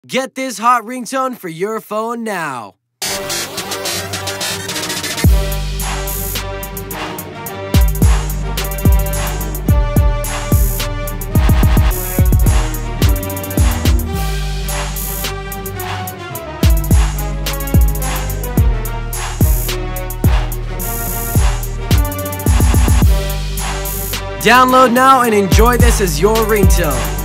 Get this hot ringtone for your phone now. Download now and enjoy this as your ringtone.